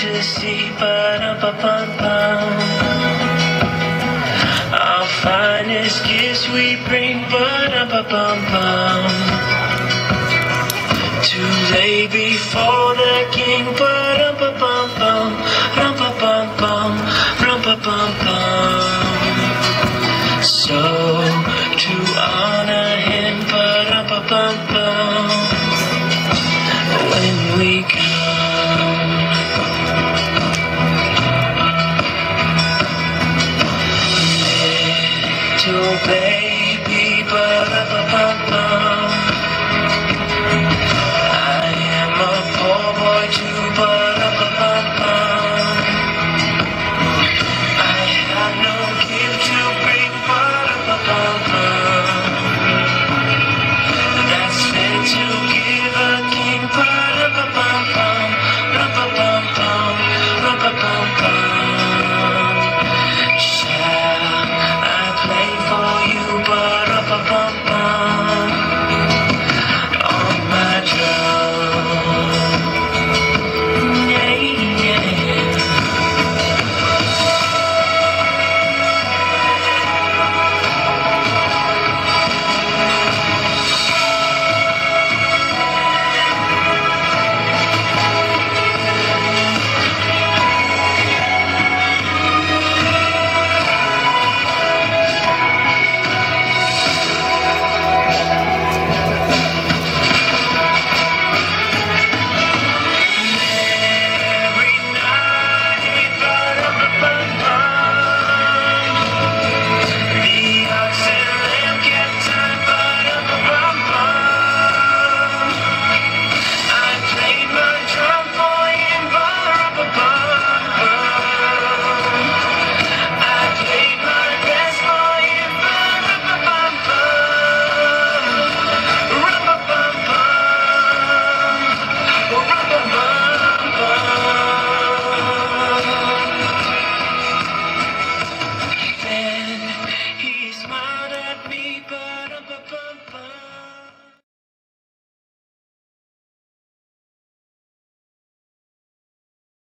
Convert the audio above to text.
to see, ba-da-ba-bum-bum. Our finest gifts we bring, ba-da-ba-bum-bum, to lay before the King, ba-da-ba-bum-bum, rum-ba-bum-bum, rum-ba-bum-bum. So to honor him, ba-da-ba-bum-bum, when we come, little baby, ba-da-ba-bum-bum.